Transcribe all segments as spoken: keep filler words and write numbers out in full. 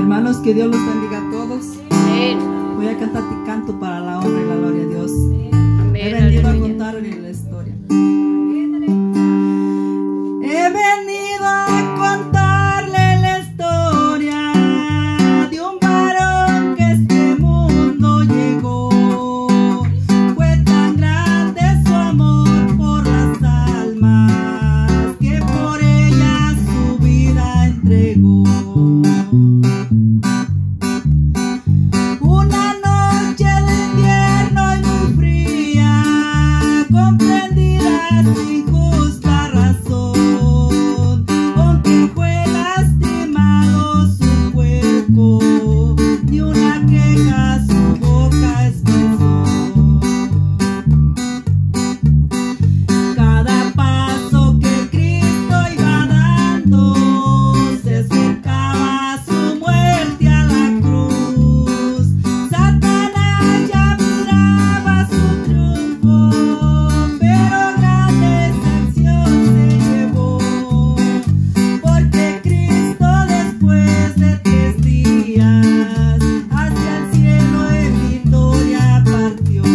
Hermanos, que Dios los bendiga a todos. Amén. Voy a cantar este canto para la honra y la gloria de Dios. Amén. He venido a Aleluya. contarles la historia. He venido a contarle la historia de un varón que a este mundo llegó. Fue tan grande su amor por las almas que por ellas su vida entregó. Una noche de invierno y muy fría, comprendida sin justa razón, con que fue lastimado su cuerpo, ni una queja su boca expresó. Cada paso que Cristo iba dando se acercaba a su muerte a la cruz. Satanás ya miraba su triunfo, pero grande sanción se llevó, porque Cristo después de tres días hacia el cielo en victoria partió.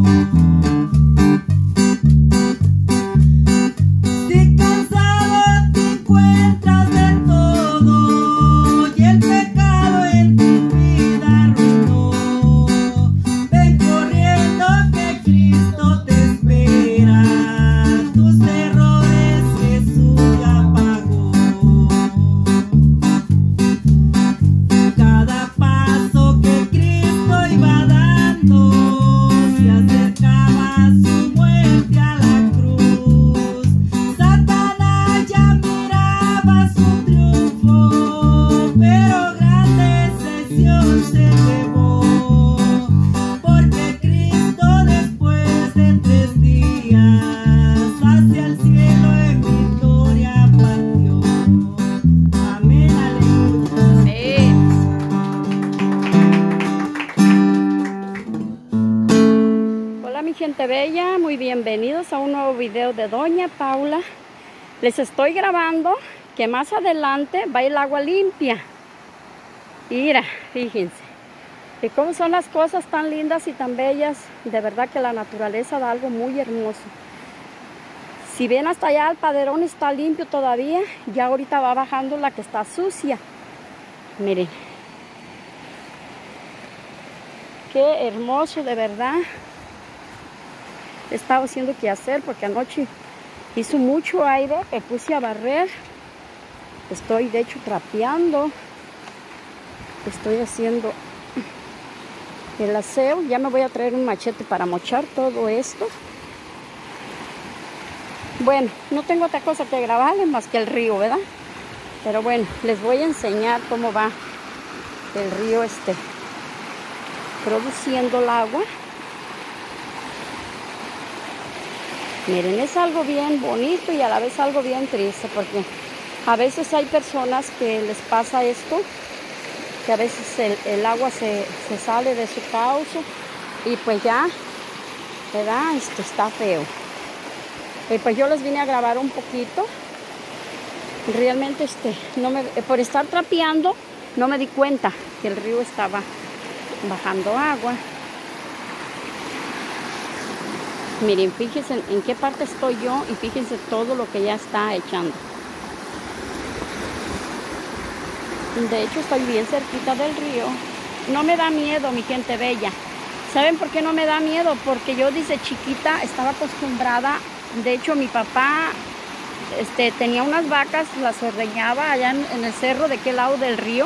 Si cansado te encuentras de todo y el pecado en tu vida arruinó, ven corriendo que Cristo te espera, tus errores Jesús ya pagó. Cada paso que Cristo iba dando se acercaba a su muerte a la cruz. Satanás ya miraba su triunfo, pero grande sesión se llevó, porque Cristo después de tres días hacia el cielo en victoria partió. Amén, aleluya. Amén. Hola mi gente bella, muy bienvenidos a un nuevo video de Doña Paula. Les estoy grabando que más adelante va el agua limpia. Mira, fíjense. Y cómo son las cosas tan lindas y tan bellas. De verdad que la naturaleza da algo muy hermoso. Si ven hasta allá el paderón está limpio todavía, ya ahorita va bajando la que está sucia. Miren. Qué hermoso, de verdad. He estado haciendo qué hacer porque anoche hizo mucho aire, me puse a barrer. Estoy de hecho trapeando. Estoy haciendo el aseo. Ya me voy a traer un machete para mochar todo esto. Bueno, no tengo otra cosa que grabarles más que el río, ¿verdad? Pero bueno, les voy a enseñar cómo va el río este produciendo el agua. Miren, es algo bien bonito y a la vez algo bien triste, porque a veces hay personas que les pasa esto, que a veces el, el agua se, se sale de su cauce y pues ya, ¿verdad? Esto está feo. Y pues yo les vine a grabar un poquito. Realmente este, no me, por estar trapeando no me di cuenta que el río estaba bajando agua. Miren, fíjense en, en qué parte estoy yo y fíjense todo lo que ya está echando. De hecho estoy bien cerquita del río. No me da miedo, mi gente bella. ¿Saben por qué no me da miedo? Porque yo desde chiquita estaba acostumbrada. De hecho mi papá este, tenía unas vacas, las ordeñaba allá en, en el cerro de aquel lado del río.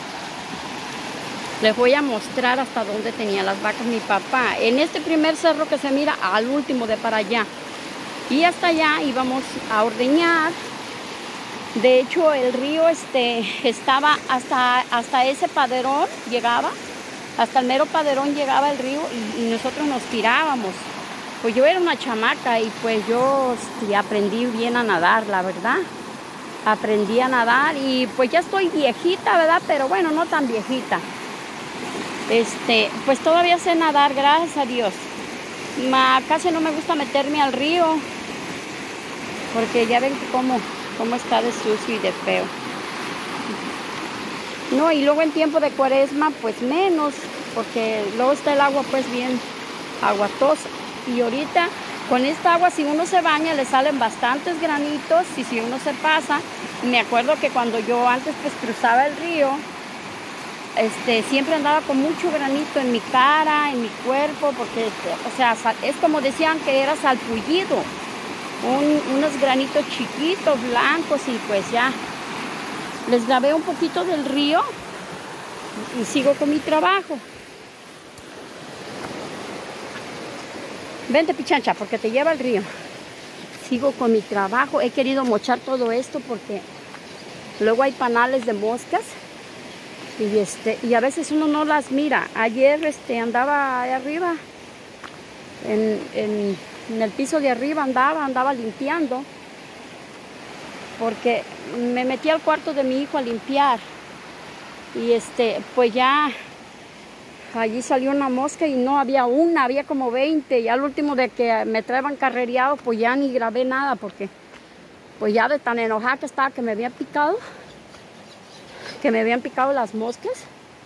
Les voy a mostrar hasta dónde tenía las vacas mi papá. En este primer cerro que se mira al último de para allá. Y hasta allá íbamos a ordeñar. De hecho el río este, estaba hasta, hasta ese paderón, llegaba. Hasta el mero paderón llegaba el río y, y nosotros nos tirábamos. Pues yo era una chamaca y pues yo este, aprendí bien a nadar, la verdad. Aprendí a nadar y pues ya estoy viejita, ¿verdad? Pero bueno, no tan viejita. Este, pues todavía sé nadar, gracias a Dios. Ma, casi no me gusta meterme al río, porque ya ven cómo, cómo está de sucio y de feo. No, y luego en tiempo de cuaresma, pues menos, porque luego está el agua pues bien aguatosa. Y ahorita con esta agua, si uno se baña, le salen bastantes granitos, y si uno se pasa, me acuerdo que cuando yo antes pues cruzaba el río, este, siempre andaba con mucho granito en mi cara, en mi cuerpo, porque, o sea, es como decían que era salpullido, un, unos granitos chiquitos, blancos, y pues ya. Les grabé un poquito del río y sigo con mi trabajo. Vente, Pichancha, porque te lleva el río. Sigo con mi trabajo. He querido mochar todo esto porque luego hay panales de moscas y, este, y a veces uno no las mira. Ayer este, andaba ahí arriba, en, en, en el piso de arriba andaba, andaba limpiando. Porque me metí al cuarto de mi hijo a limpiar y este, pues ya allí salió una mosca y no había una, había como veinte, y al último de que me traían carrereado, pues ya ni grabé nada, porque pues ya de tan enojada que estaba que me habían picado, que me habían picado las moscas.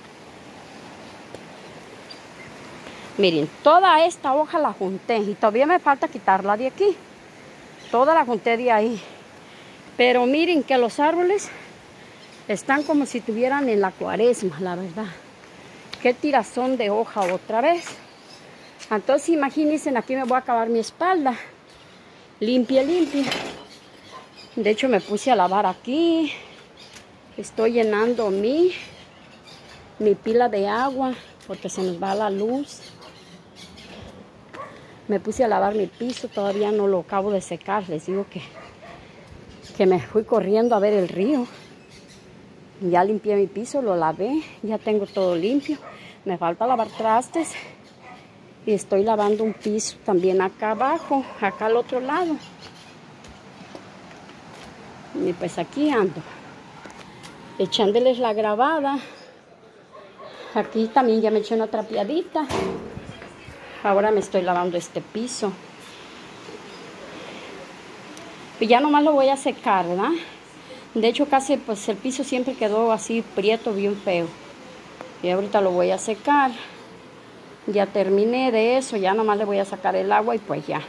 Miren, toda esta hoja la junté y todavía me falta quitarla de aquí, toda la junté de ahí. Pero miren que los árboles están como si estuvieran en la cuaresma, la verdad. Qué tirazón de hoja otra vez. Entonces imagínense, aquí me voy a acabar mi espalda. Limpia, limpia. De hecho me puse a lavar aquí. Estoy llenando mi, mi pila de agua porque se nos va la luz. Me puse a lavar mi piso, todavía no lo acabo de secar. Les digo que... que me fui corriendo a ver el río. Ya limpié mi piso, lo lavé, ya tengo todo limpio. Me falta lavar trastes y estoy lavando un piso también acá abajo, acá al otro lado. Y pues aquí ando, echándoles la grabada. Aquí también ya me eché una trapeadita. Ahora me estoy lavando este piso. Y ya nomás lo voy a secar, ¿verdad? De hecho casi pues el piso siempre quedó así prieto, bien feo. Y ahorita lo voy a secar. Ya terminé de eso, ya nomás le voy a sacar el agua y pues ya.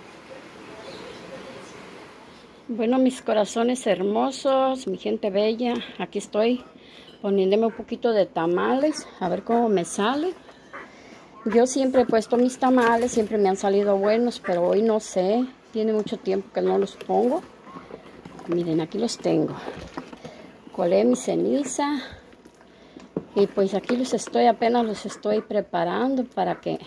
Bueno, mis corazones hermosos, mi gente bella, aquí estoy poniéndome un poquito de tamales, a ver cómo me sale. Yo siempre he puesto mis tamales, siempre me han salido buenos, pero hoy no sé. Tiene mucho tiempo que no los pongo. Miren, aquí los tengo. Colé mi ceniza. Y pues aquí los estoy, apenas los estoy preparando para que...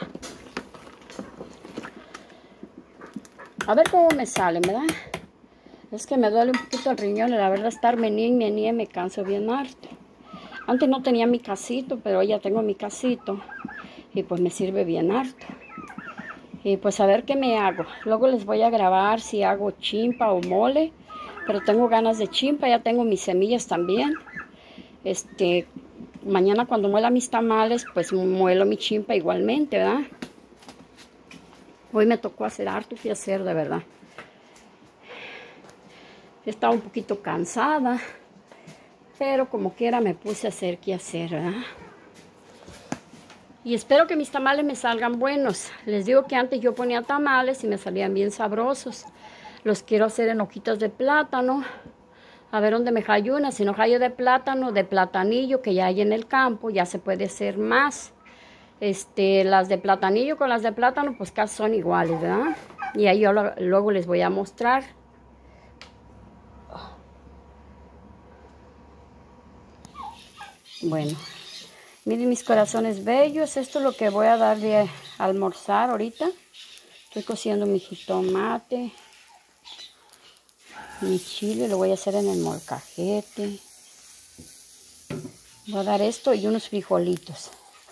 A ver cómo me salen, ¿verdad? Es que me duele un poquito el riñón. La verdad, estar menía y menía me canso bien harto. Antes no tenía mi casito, pero hoy ya tengo mi casito. Y pues me sirve bien harto. Y pues a ver qué me hago. Luego les voy a grabar si hago chimpa o mole. Pero tengo ganas de chimpa. Ya tengo mis semillas también. Este, mañana cuando muela mis tamales, pues muelo mi chimpa igualmente, ¿verdad? Hoy me tocó hacer harto que hacer, de verdad. Estaba un poquito cansada. Pero como quiera me puse a hacer qué hacer, ¿verdad? Y espero que mis tamales me salgan buenos. Les digo que antes yo ponía tamales y me salían bien sabrosos. Los quiero hacer en hojitas de plátano. A ver dónde me hallo una. Si no hallo de plátano, de platanillo que ya hay en el campo, ya se puede hacer más. Este, las de platanillo con las de plátano, pues casi son iguales, ¿verdad? Y ahí yo lo, luego les voy a mostrar. Bueno. Miren mis corazones bellos, esto es lo que voy a dar de almorzar ahorita. Estoy cociendo mi jitomate, mi chile, lo voy a hacer en el molcajete. Voy a dar esto y unos frijolitos.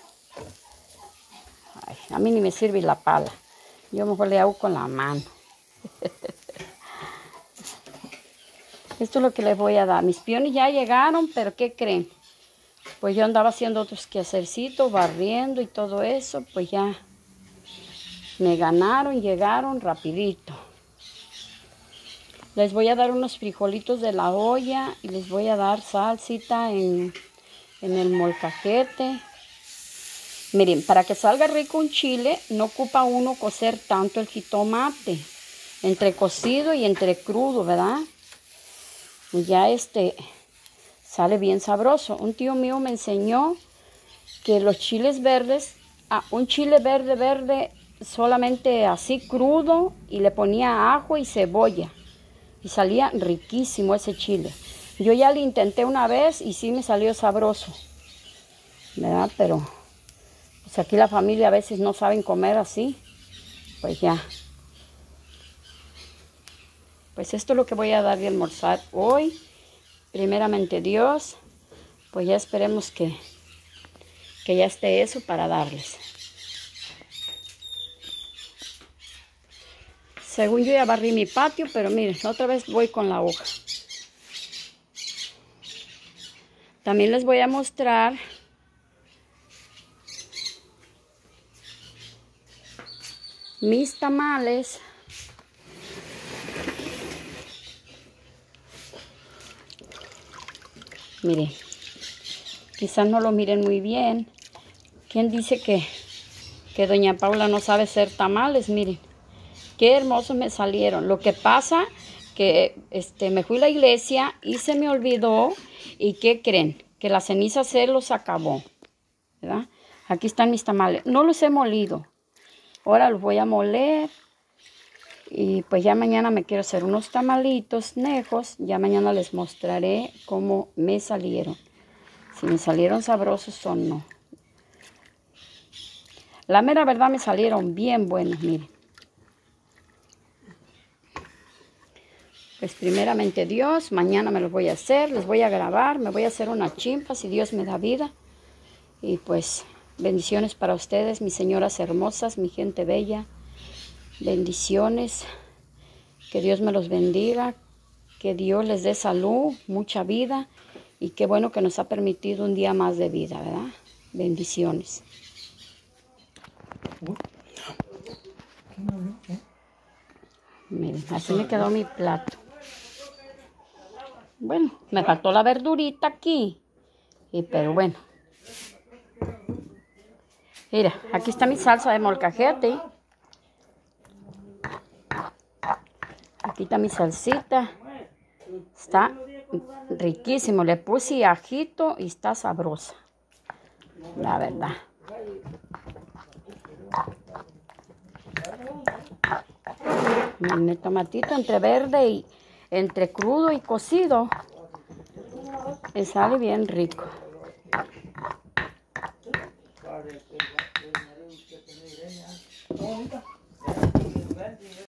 Ay, a mí ni me sirve la pala, yo mejor le hago con la mano. Esto es lo que les voy a dar. Mis piones ya llegaron, pero ¿qué creen? Pues yo andaba haciendo otros quehacercitos, barriendo y todo eso, pues ya me ganaron, llegaron rapidito. Les voy a dar unos frijolitos de la olla y les voy a dar salsita en, en el molcajete. Miren, para que salga rico un chile, no ocupa uno cocer tanto el jitomate. Entre cocido y entre crudo, ¿verdad? Ya este sale bien sabroso. Un tío mío me enseñó que los chiles verdes, ah, un chile verde, verde, solamente así crudo, y le ponía ajo y cebolla. Y salía riquísimo ese chile. Yo ya lo intenté una vez y sí me salió sabroso, ¿verdad? Pero pues aquí la familia a veces no saben comer así. Pues ya. Pues esto es lo que voy a dar de almorzar hoy. Primeramente Dios, pues ya esperemos que, que ya esté eso para darles. Según yo ya barrí mi patio, pero miren, otra vez voy con la hoja. También les voy a mostrar mis tamales. Miren, quizás no lo miren muy bien. ¿Quién dice que, que doña Paula no sabe hacer tamales? Miren, qué hermosos me salieron. Lo que pasa que este, me fui a la iglesia y se me olvidó. ¿Y qué creen? Que la ceniza se los acabó, ¿verdad? Aquí están mis tamales. No los he molido. Ahora los voy a moler. Y pues ya mañana me quiero hacer unos tamalitos nejos. Ya mañana les mostraré cómo me salieron. Si me salieron sabrosos o no. La mera verdad me salieron bien buenos, miren. Pues primeramente Dios, mañana me los voy a hacer, les voy a grabar, me voy a hacer una chimpa si Dios me da vida. Y pues bendiciones para ustedes, mis señoras hermosas, mi gente bella. Bendiciones, que Dios me los bendiga, que Dios les dé salud, mucha vida. Y qué bueno que nos ha permitido un día más de vida, ¿verdad? Bendiciones. Miren, así me quedó mi plato. Bueno, me faltó la verdurita aquí. Y, pero bueno. Mira, aquí está mi salsa de molcajete. Aquí está mi salsita. Está riquísimo. Le puse ajito y está sabrosa. La verdad. Mi tomatito entre verde y entre crudo y cocido. Me sale bien rico.